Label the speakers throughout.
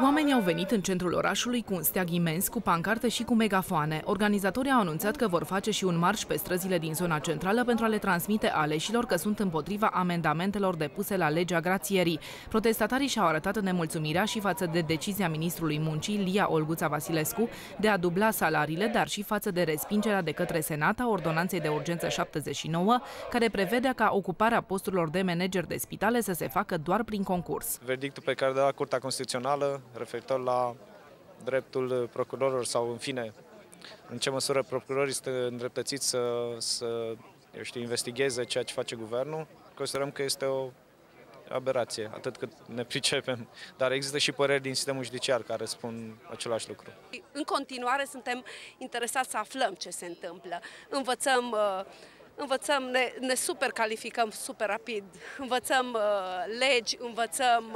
Speaker 1: Oamenii au venit în centrul orașului cu un steag imens, cu pancarte și cu megafoane. Organizatorii au anunțat că vor face și un marș pe străzile din zona centrală pentru a le transmite aleșilor că sunt împotriva amendamentelor depuse la legea grațierii. Protestatarii și-au arătat nemulțumirea și față de decizia ministrului muncii, Lia Olguța Vasilescu, de a dubla salariile, dar și față de respingerea de către Senat a ordonanței de urgență 79, care prevede ca ocuparea posturilor de manager de spitale să se facă doar prin concurs.
Speaker 2: Verdictul pe care dă Curtea Constituțională referitor la dreptul procurorilor sau, în fine, în ce măsură procurorii sunt îndreptățiți să investigheze ceea ce face guvernul, considerăm că este o aberație, atât cât ne pricepem. Dar există și păreri din sistemul judiciar care spun același lucru.
Speaker 3: În continuare suntem interesați să aflăm ce se întâmplă. Învățăm, ne supercalificăm super rapid, învățăm legi, învățăm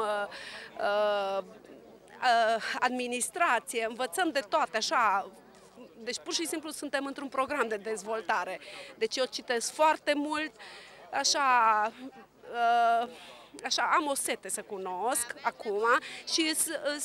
Speaker 3: administrație, învățăm de toate, așa. Deci pur și simplu suntem într-un program de dezvoltare. Deci eu citesc foarte mult, așa am o sete să cunosc acum și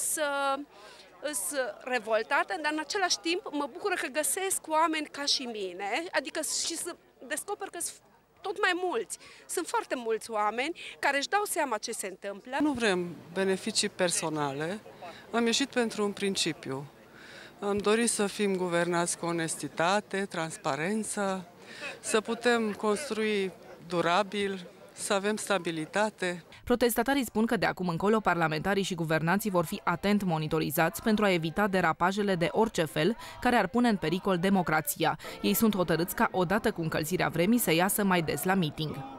Speaker 3: sunt revoltată, dar în același timp mă bucură că găsesc oameni ca și mine, adică și să descoper că sunt tot mai mulți. Sunt foarte mulți oameni care își dau seama ce se întâmplă.
Speaker 4: Nu vrem beneficii personale, am ieșit pentru un principiu. Am dorit să fim guvernați cu onestitate, transparență, să putem construi durabil, să avem stabilitate.
Speaker 1: Protestatarii spun că de acum încolo parlamentarii și guvernanții vor fi atent monitorizați pentru a evita derapajele de orice fel care ar pune în pericol democrația. Ei sunt hotărâți ca odată cu încălzirea vremii să iasă mai des la miting.